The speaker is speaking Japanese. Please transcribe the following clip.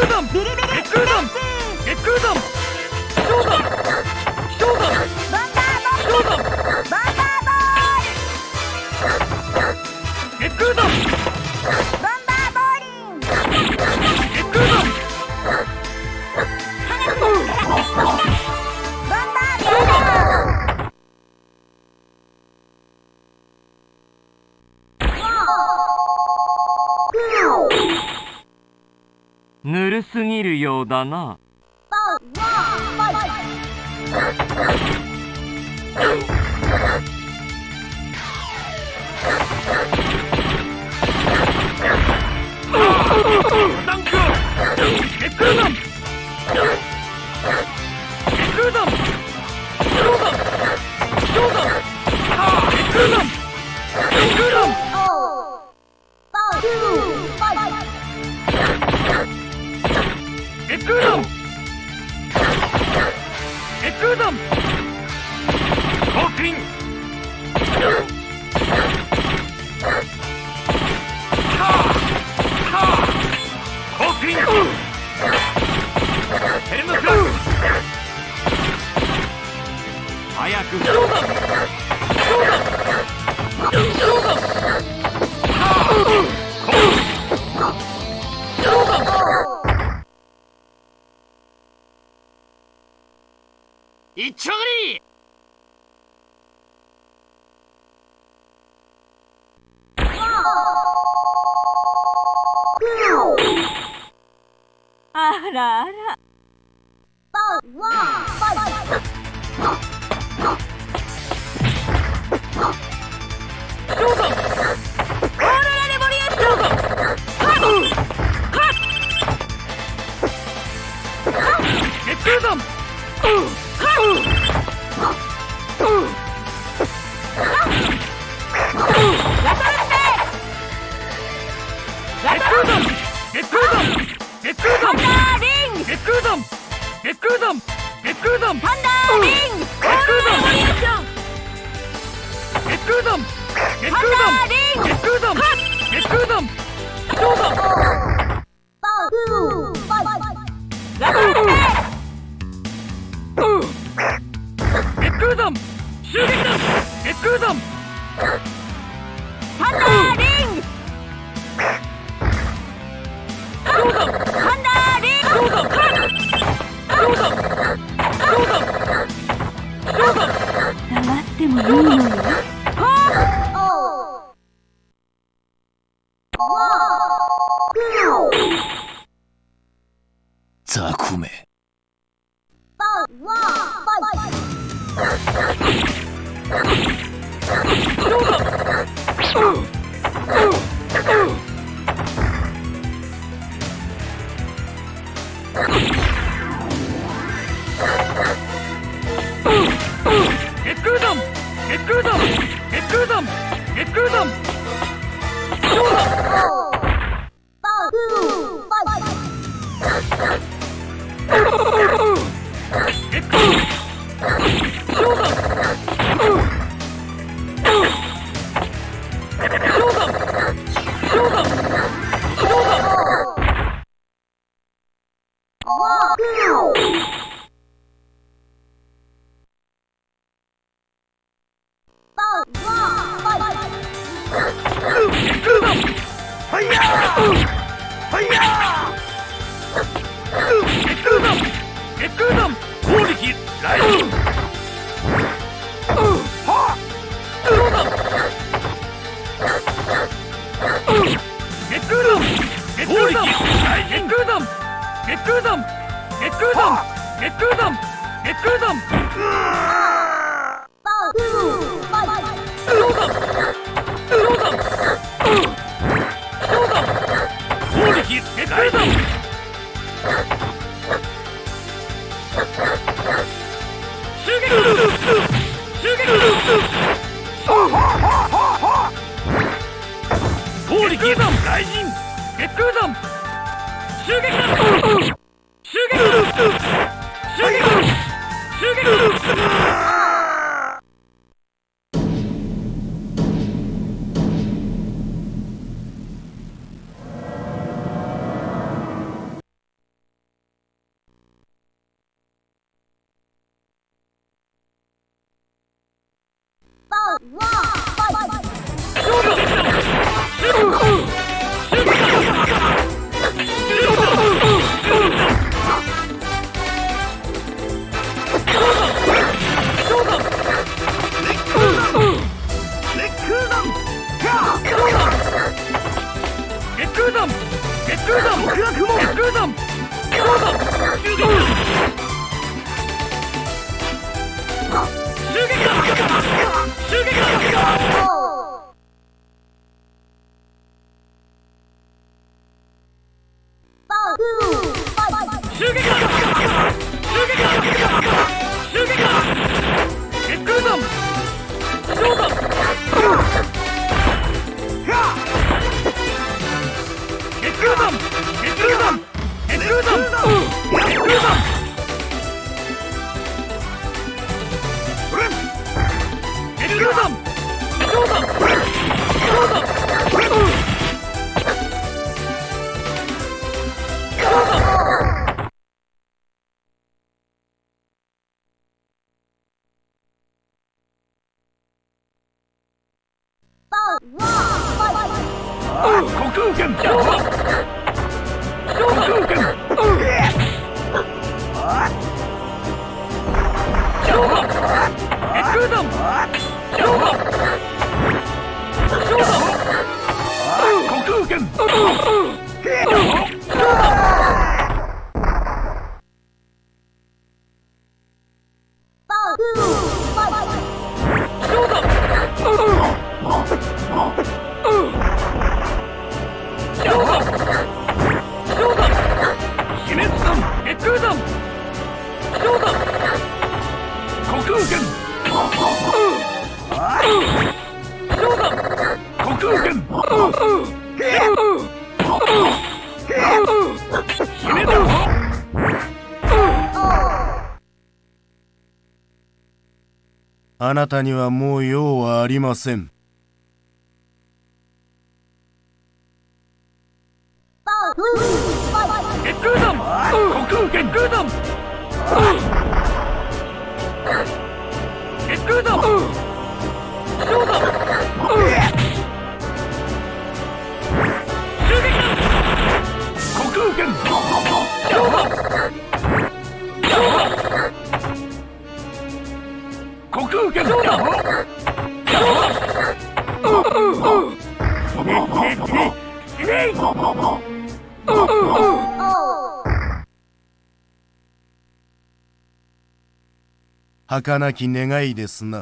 空弾ビリビリ月空弾月空弾飛翔弾飛翔弾バンダー飛翔弾バンダーボール月空弾バンダーボーリン月空弾バンダーボールぬるすぎるようだな。ダンク月空弾月空弾飛翔弾飛翔弾月空弾月空弾月空弾月空弾コークインコークインヘルムフラッグ早く飛翔弾飛翔弾飛翔弾コーク飛翔弾一丁狩りあらあら飛翔弾オーロラレボリューション月空弾月空弾月空弾月空弾月空弾月空弾サンダーリングオーロラレボリューション月空弾月空弾月空弾月空弾飛翔弾月空弾襲撃弾月空弾サンダーリング飛翔弾サンダーリング飛翔弾飛翔弾飛翔弾飛翔弾黙ってもいいのよ雑魚め月空弾月空弾月空弾月空弾飛翔弾月空飛翔弾飛翔弾飛翔弾飛翔弾月空弾ファイヤーファイヤー月空弾月空弾攻撃ライジンはっ飛翔弾月空弾月空弾月空弾月空弾月空弾月空弾月空弾飛翔弾飛翔弾飛翔弾攻撃月空弾襲撃襲撃攻撃弾雷神月空弾襲撃弾襲撃弾襲撃弾襲撃弾あなたにはもう用はありません。儚き願いですな。